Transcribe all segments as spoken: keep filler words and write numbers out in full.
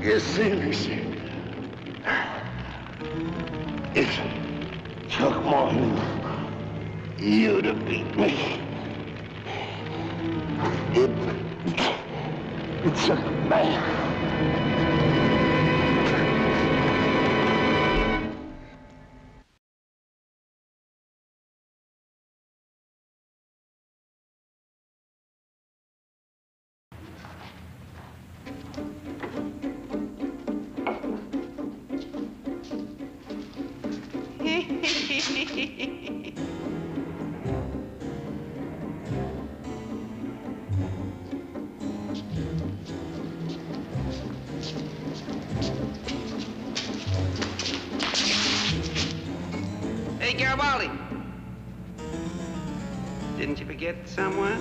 You see, Lucy, it took more than you to beat me. It, it took a man. Hey, Garibaldi. Didn't you forget someone?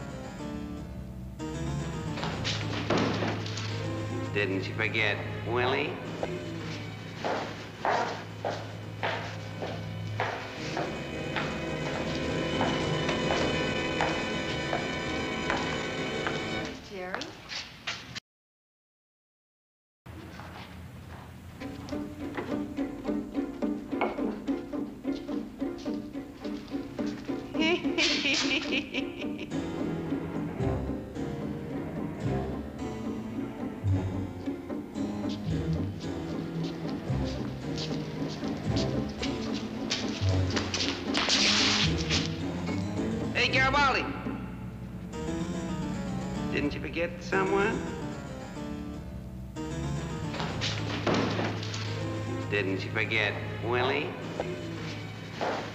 Didn't you forget Willie? Jerry? Hey, Garibaldi. Didn't you forget someone? Didn't you forget Willie?